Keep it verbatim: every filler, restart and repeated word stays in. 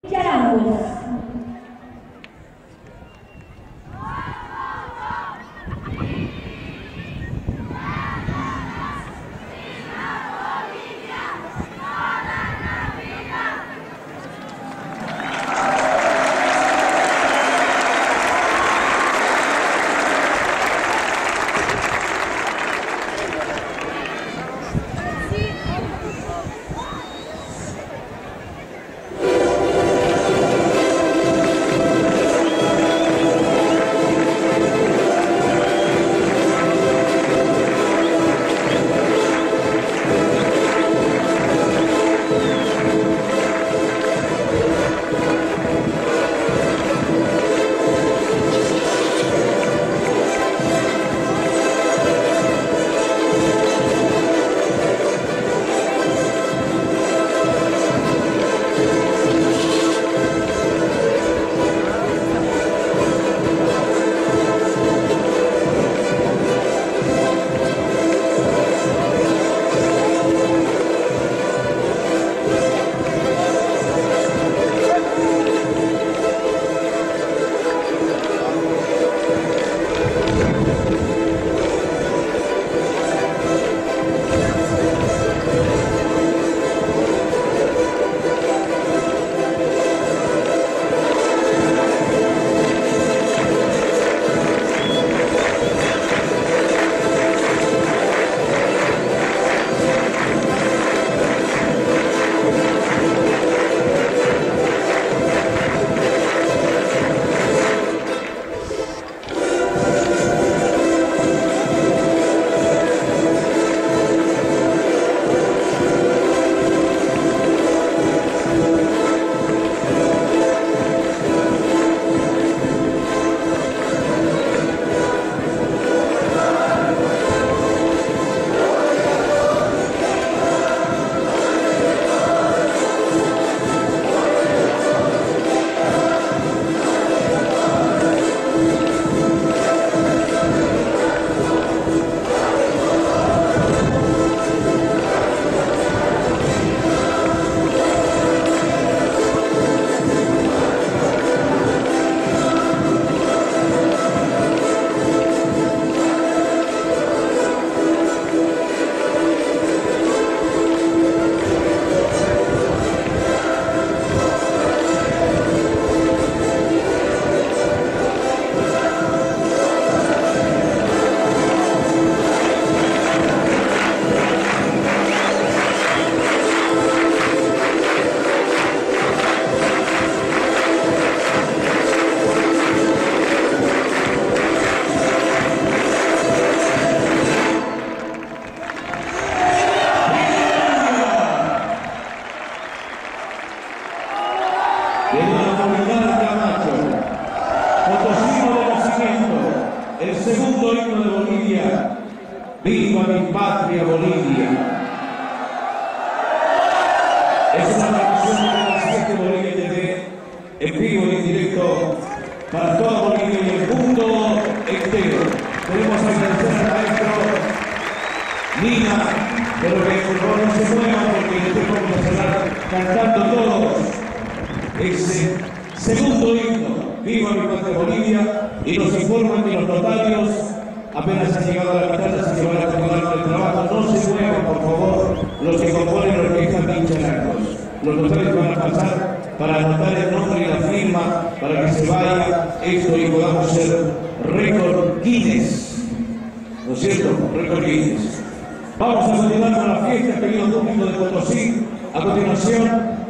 el segundo himno de Bolivia, viva mi patria Bolivia. Es una transmisión de la siete Bolivia T V, en vivo y en directo para toda Bolivia y el mundo entero. Queremos agradecer al maestro Nina, pero que por favor no se muevan porque después vamos a cerrar cantando todos ese segundo himno, viva mi patria Bolivia, y nos informan que los notarios apenas han llegado a la capital, así que van a continuar con el trabajo. No se muevan, por favor, los que componen los que están pinchanados. Los notarios van a pasar para anotar el nombre y la firma para que se vaya esto y podamos ser récord Guinness, ¿no es cierto? Récord Guinness. Vamos a continuar con la fiesta, querido público de Potosí. A continuación,